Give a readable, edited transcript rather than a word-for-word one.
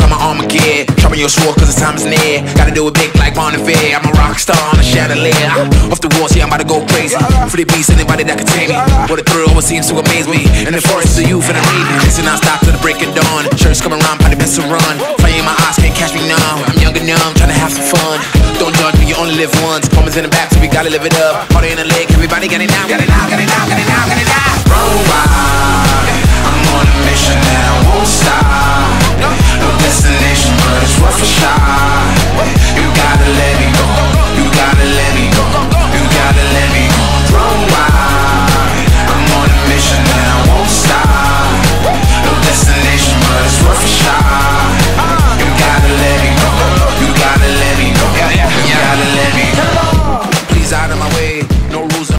got my Armageddon. Sharpen your sword cause the time is near. Gotta do it big like Bonnevier. I'm a rock star on a chandelier. Off the walls, yeah, I'm about to go crazy. For the beast, anybody that can tame me. What a thrill, what seems to amaze me. In the forest of youth and the raven. Listen, I stop till the break of dawn. Shirts coming around, probably best to run. Fire in my eyes, can't catch me now. I'm young and numb, trying to have some fun. Don't judge me, you only live once. Moments in the back, so we gotta live it up. Party in the leg, everybody got it now. Got it now, got it now.